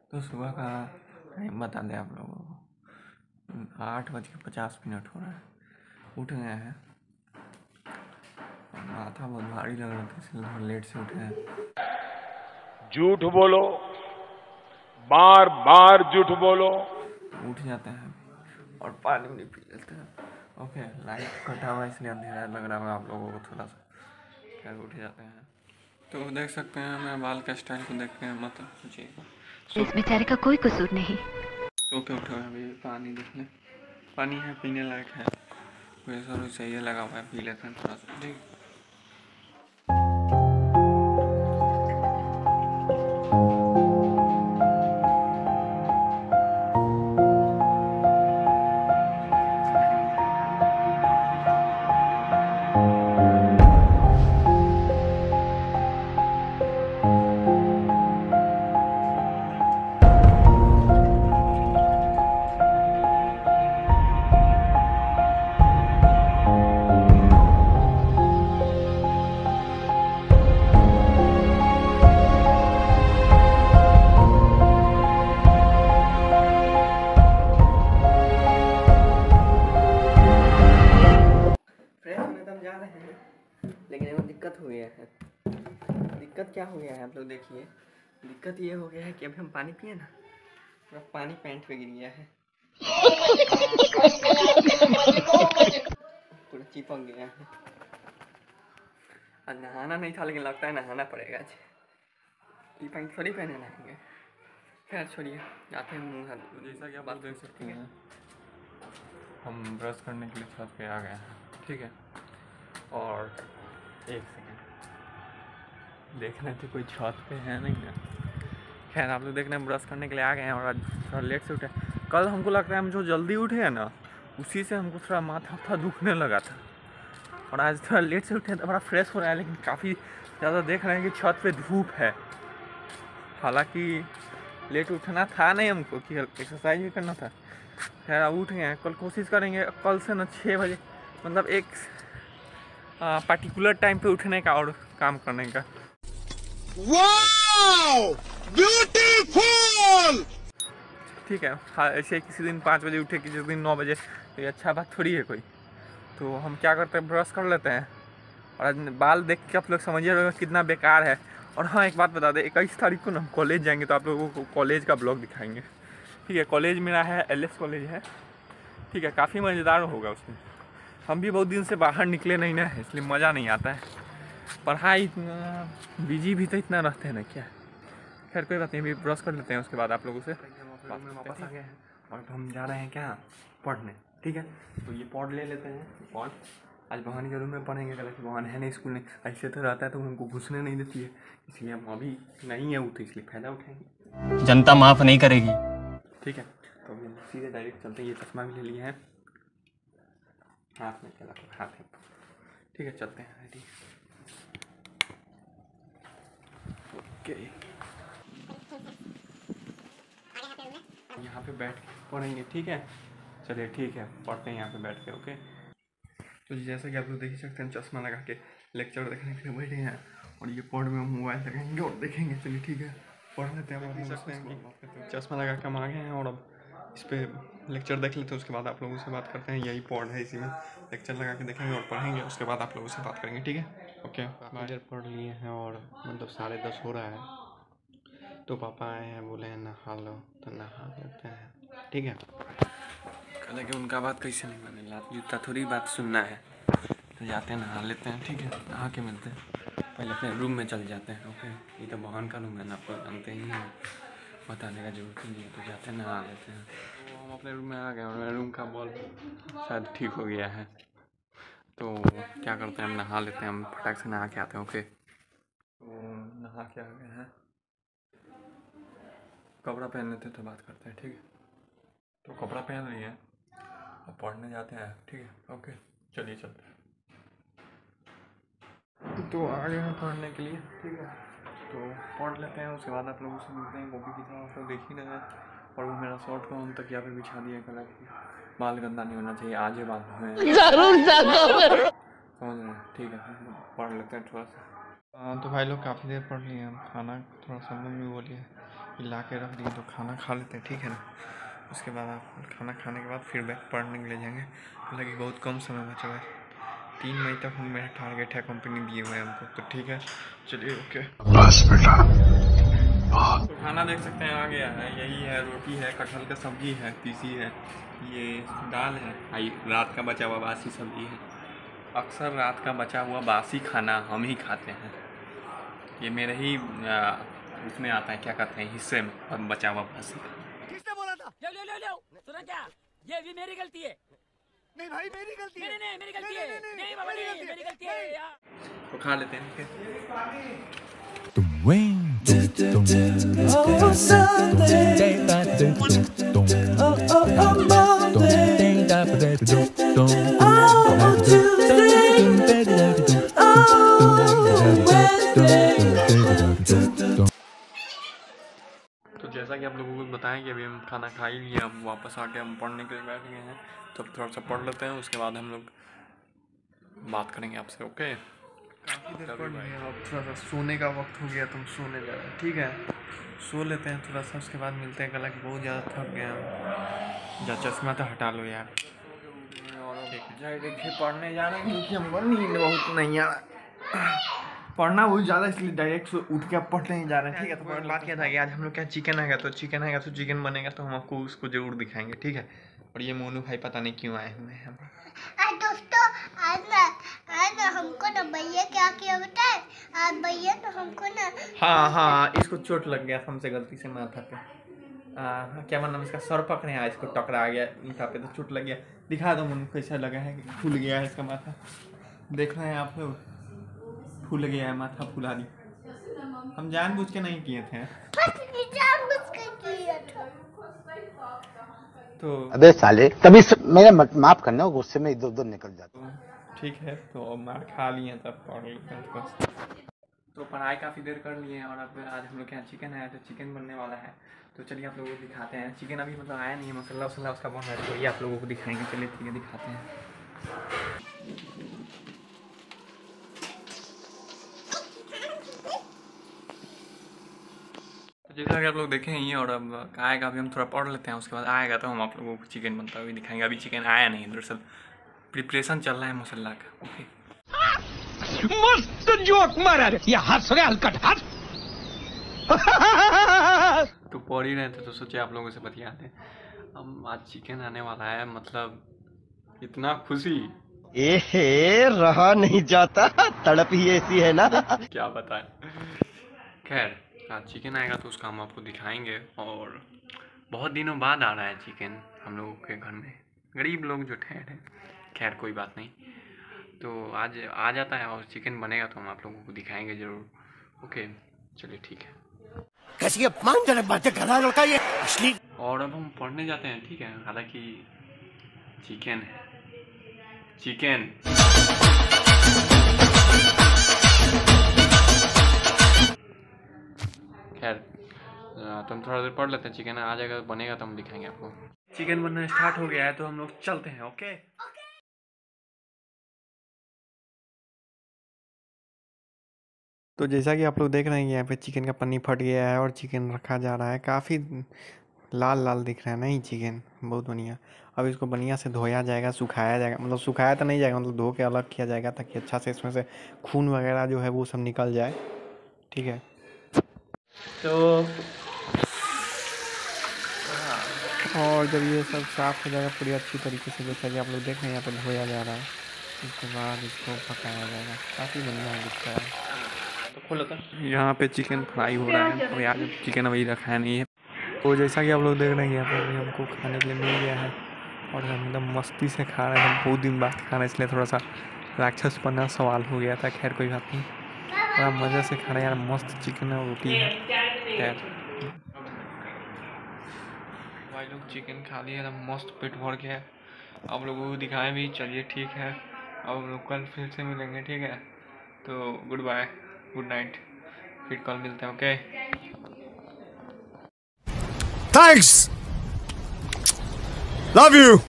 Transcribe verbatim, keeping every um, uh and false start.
तो सुबह का टाइम बता दें आप लोगों को, आठ बज के पचास मिनट हो रहा है। उठ गए हैं, माथा बहुत भारी लग रहा था इसलिए लेट से उठे हैं। झूठ बोलो, बार बार झूठ बोलो। उठ जाते हैं और पानी भी पी लेते हैं। ओके, लाइट कटा हुआ इसलिए अंधेरा लग रहा है आप लोगों को थोड़ा सा। खैर उठ जाते हैं। तो देख सकते हैं मैं बाल का स्टाइल को देख के मत सोचिएगा, इस बेचारे का कोई कसूर नहीं। सो के उठे हुए अभी पानी देख लें, पानी है पीने लायक है, प्रेशर सही है लगा हुआ है, पी लेते हैं थोड़ा सा। ठीक, जा रहे हैं लेकिन एगो दिक्कत हो गया है। दिक्कत क्या हो गया है आप लोग देखिए। दिक्कत ये हो गया है कि अभी हम पानी पिए ना, पूरा पानी पैंट पे गिर गया है, पूरा चिपक गया है। आज नहाना नहीं था लेकिन लगता है नहाना पड़ेगा आज, ये पैंट थोड़ी पहने नहाएंगे। खैर छोड़िए, जाते हैं मुँह हाथ। जैसा कि आप बात देख सकते हैं हम ब्रश करने के लिए छत पे आ गए हैं। ठीक है, और एक सेकेंड देख रहे थे कोई छत पे है नहीं ना। खैर आप लोग देख रहे हैं ब्रश करने के लिए आ गए हैं और आज थोड़ा लेट से उठे। कल हमको लगता है हम जो जल्दी उठे हैं ना उसी से हमको थोड़ा माथा था दुखने लगा था, और आज थोड़ा लेट से उठे तो बड़ा फ्रेश हो रहा है। लेकिन काफ़ी ज़्यादा देख रहे हैं कि छत पे धूप है। हालांकि लेट उठना था नहीं हमको कि एक्सरसाइज भी करना था। खैर अब उठ गए हैं, कल कोशिश करेंगे कल से ना छः बजे मतलब एक पर्टिकुलर टाइम पे उठने का और काम करने का। Wow, beautiful. ठीक है, हाँ ऐसे किसी दिन पाँच बजे उठे, किसी दिन नौ बजे, तो ये अच्छा बात थोड़ी है कोई। तो हम क्या करते हैं, ब्रश कर लेते हैं। और आज बाल देख के आप लोग समझिए रहे कितना बेकार है। और हाँ एक बात बता दें, इक्कीस तारीख को ना हम कॉलेज जाएंगे तो आप लोगों को कॉलेज का ब्लॉग दिखाएंगे। ठीक है, कॉलेज मेरा है एल एस कॉलेज है। ठीक है, काफ़ी मज़ेदार होगा उसमें। हम भी बहुत दिन से बाहर निकले नहीं ना है इसलिए मज़ा नहीं आता है। पढ़ाई इतना बिजी भी तो इतना रहते हैं ना क्या। खैर कोई बात नहीं, अभी ब्रश कर लेते हैं उसके बाद आप लोगों से वापस आ गए हैं और हम जा रहे हैं क्या पढ़ने। ठीक है, तो ये पॉड ले लेते हैं। पॉड आज भवानी के रूम में पढ़ेंगे, कल भवान है नहीं स्कूल में, ऐसे तो रहता है तो हमको घुसने नहीं देती है, इसलिए हम अभी नहीं है वो तो इसलिए फ़ायदा उठाएंगे। जनता माफ़ नहीं करेगी। ठीक है, तो अभी सीधे डायरेक्ट चलते हैं। ये चश्मा भी ले लिए हैं, हाथ में चला हाथ में। ठीक है चलते हैं, रेडी। ओके, यहाँ पे बैठ के पढ़ेंगे। ठीक है चलिए, ठीक है पढ़ते हैं यहाँ पे बैठ के। ओके, तो जैसा कि आप लोग देख सकते हैं चश्मा लगा के लेक्चर देखने के लिए बैठे हैं और ये पढ़ में मोबाइल लगाएंगे और देखेंगे। चलिए ठीक है, पढ़ लेते हैं। आप सकते हैं कि चश्मा लगा के हम आ गए हैं और अब इस पर लेक्चर देख लेते हैं, उसके बाद आप लोगों से बात करते हैं। यही पढ़ है, इसी में लेक्चर लगा के देखेंगे और पढ़ेंगे, उसके बाद आप लोगों से बात करेंगे। ठीक है ओके, लेक्चर पढ़ लिए हैं और मतलब साढ़े दस हो रहा है तो पापा आए हैं, बोले हैं नहा लो, तो नहा लेते हैं। ठीक है, कल कि उनका बात कैसे नहीं माने, लात जूता थोड़ी बात सुनना है, तो जाते हैं नहा लेते हैं। ठीक है, नहा के मिलते हैं, पहले अपने रूम में चल जाते हैं। ओके, ये तो भगवान का रूम है ना, आपको जानते ही हैं, बताने का जरूरत नहीं है। तो जाते हैं नहा लेते हैं। तो हम अपने रूम में आ गए और मेरे रूम का बल्ब शायद ठीक हो गया है, तो क्या करते हैं हम नहा लेते हैं, हम फटाक से नहा के आते हैं। ओके, तो नहा के आ गए हैं, कपड़ा पहन लेते तो बात करते हैं। ठीक है, तो कपड़ा पहन लिए हैं और पढ़ने जाते हैं। ठीक है ओके, चलिए चलते हैं। तो आ गए हैं पढ़ने के लिए। ठीक है, तो पढ़ लेते हैं, उसके बाद आप लोगों से मिलते हैं। कॉपी की तरह आप लोग देख ही रहे हैं, और वो मेरा शॉर्ट को हम तक यहाँ पे बिछा दिया कलर की। बाल गंदा नहीं होना चाहिए, आज ही बाल हुए समझ रहे हैं। ठीक है, पढ़ लेते हैं थोड़ा सा। हाँ तो भाई लोग काफ़ी देर पढ़ लिए हम, खाना थोड़ा सा मम्मी बोली है ला के रख दिए, तो खाना खा लेते हैं, ठीक है ना। उसके बाद आप खाना खाने के बाद फिर बैग पढ़ने के लिए जाएंगे। हालांकि बहुत कम समय बचा हुआ है, तीन मई तक हम मेरा टारगेट है, कंपनी दिए हुए हैं हमको, तो ठीक है चलिए ओके। बस बेटा तो खाना देख सकते हैं आ गया है, यही है, रोटी है, कटहल का सब्जी है, तीसी है, ये दाल है, आई रात का बचा हुआ बासी सब्जी है। अक्सर रात का बचा हुआ बासी खाना हम ही खाते हैं, ये मेरे ही आ, उसमें आता है, क्या कहते हैं, हिस्से में, और बचा हुआ बासी। किसने बोला था? ले ले ले ले सुना क्या? ये भी मेरी गलती है। नहीं भाई मेरी गलती है। नहीं नहीं मेरी गलती है। नहीं बाबा नहीं मेरी गलती है यार। तो खा लेते हैं, ठीक है। तो जैसा कि आप लोगों को बताएं कि अभी हम खाना खा ही लिए, अब वापस आके हम पढ़ने के लिए बैठ गए हैं, तो थोड़ा सा पढ़ लेते हैं, उसके बाद हम लोग बात करेंगे आपसे, ओके। काफ़ी देर पढ़ लिए, अब थोड़ा सा सोने का वक्त हो गया, तो हम सोने जा रहे हैं, ठीक है। सो लेते हैं थोड़ा सा, उसके बाद मिलते हैं, गला कि बहुत ज़्यादा थक गया हम। जा चश्मा तो हटा लो यार, ठीक है। देखिए पढ़ने जा रहे हैं क्योंकि हमको नींद बहुत नहीं आ रहा, पढ़ना बहुत ज़्यादा, इसलिए डायरेक्ट उठ के पढ़ने ही जा रहे हैं, ठीक है। तो बात क्या था कि आज हम लोग क्या चिकन आएगा, तो चिकन आएगा तो चिकन बनेगा, तो हम आपको उसको जरूर दिखाएंगे, ठीक है। और ये मोनू भाई पता नहीं क्यों आए हुए हैं। दोस्तों आज ना आज ना हमको ना भैया क्या किया बताए, आज भैया तो हमको ना हाँ हाँ इसको चोट लग गया हमसे गलती से माथा पे, आ, क्या मतलब इसका सर पकड़े आया, इसको टकरा गया ईंटा पे, तो चोट लग गया। दिखा दो मोनू कैसा लगा है, फूल गया है इसका माथा, देख रहे हैं आप लोग, फूल गया है माथा, फुला दी, हम जानबूझ के नहीं किए थे, जानबूझ के किया था। तो अबे साले तभी मेरा माफ करना, गुस्से में इधर उधर निकल जाता हूँ। ठीक है, तो मार खा लिए तब पढ़ लेते हैं बस। तो पढ़ाई काफ़ी देर कर लिए हैं, और अब आज हम लोग के यहाँ चिकन आया, तो चिकन बनने वाला है, तो चलिए आप लोगों को दिखाते हैं। चिकन अभी मतलब आया नहीं है, मसाला वसाला उसका बन रहा है, तो ये आप लोगों को दिखाएंगे, चलिए ठीक है दिखाते हैं। जैसा कि आप लोग देखें ये, और अब आएगा, अभी हम थोड़ा पढ़ लेते हैं, उसके बाद आएगा तो हम आप लोगों को चिकन बनता हुआ दिखाएंगे। अभी चिकन आया नहीं, दरअसल प्रिपरेशन चल रहा है मसाला का, ओके। मस्त जोक मारा रे, ये हंस रहे हलकट हंस। तो पढ़ ही रहे थे, तो सोचे आप लोगों से बतियाते हैं। अब आज चिकन आने वाला है, मतलब इतना खुशी, ए रहा नहीं जाता, तड़प ही ऐसी है ना, क्या बताएं। खैर आज चिकन आएगा तो उसका हम आपको दिखाएंगे, और बहुत दिनों बाद आ रहा है चिकन हम लोगों के घर में, गरीब लोग जो ठहर हैं, खैर कोई बात नहीं, तो आज आ जाता है और चिकन बनेगा तो हम आप लोगों को दिखाएंगे ज़रूर, ओके चलिए ठीक है। कैसी अपमानजनक बातें कर रहा है लड़का ये असली। और अब हम पढ़ने जाते हैं, ठीक है। हालांकि चिकन है, चिकन खैर तो हम थोड़ा देर पढ़ लेते हैं, चिकन आ जाएगा बनेगा तो हम दिखाएंगे आपको। चिकन बनना स्टार्ट हो गया है, तो हम लोग चलते हैं, ओके। तो जैसा कि आप लोग देख रहे हैं यहाँ पे चिकन का पन्नी फट गया है और चिकन रखा जा रहा है, काफ़ी लाल लाल दिख रहा है नहीं चिकन, बहुत बढ़िया। अब इसको बढ़िया से धोया जाएगा, सुखाया जाएगा, मतलब सुखाया तो नहीं जाएगा, मतलब धो के अलग किया जाएगा ताकि अच्छा से इसमें से खून वगैरह जो है वो सब निकल जाए, ठीक है। तो और जब ये सब साफ़ हो जाएगा पूरी अच्छी तरीके से, जैसा कि आप लोग देख रहे हैं यहाँ पे धोया जा रहा है, उसके बाद इसको पकाया जाएगा, काफ़ी बढ़िया दिखता है। तो खोलो तो यहाँ पे चिकन फ्राई हो रहा है, और यार चिकन अभी रखा नहीं है। तो जैसा कि आप लोग देख रहे हैं यहाँ पे अभी हमको खाने के लिए मिल गया है, और हम एकदम मस्ती से खा रहे हैं, बहुत दिन बाद खा रहे हैं, इसलिए थोड़ा सा राक्षस पन्ना सवाल हो गया था, खैर कोई बात नहीं, बड़ा मज़े से खा रहे हैं यार, मस्त चिकन और रोटी है। खैर भाई लोग चिकन खा लिया था, मस्त पेट भर गया, आप लोगों को दिखाएं भी, चलिए ठीक है। अब हम लोग कल फिर से मिलेंगे, ठीक है। तो गुड बाय, गुड नाइट, फिर कल मिलते हैं, ओके। Thanks, love you.